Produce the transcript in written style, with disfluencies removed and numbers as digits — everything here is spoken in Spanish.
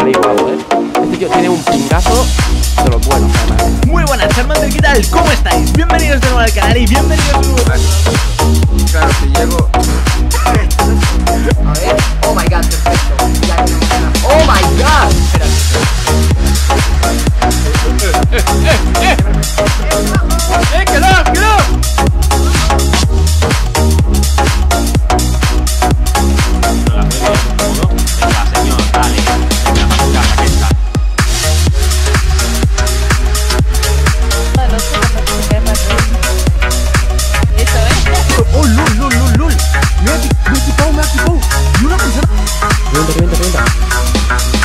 ahí guapo, Este tío tiene un pingazo de los buenos, además. Muy buenas, Charmander, ¿qué tal? ¿Cómo estáis? Bienvenidos de nuevo al canal y bienvenidos de nuevo. Claro, si llego. A ver, oh my god, perfecto. Ya que no. Oh my god. ¡Quedó! Oh, lul. Me ha equipado. Y una persona. Revienta.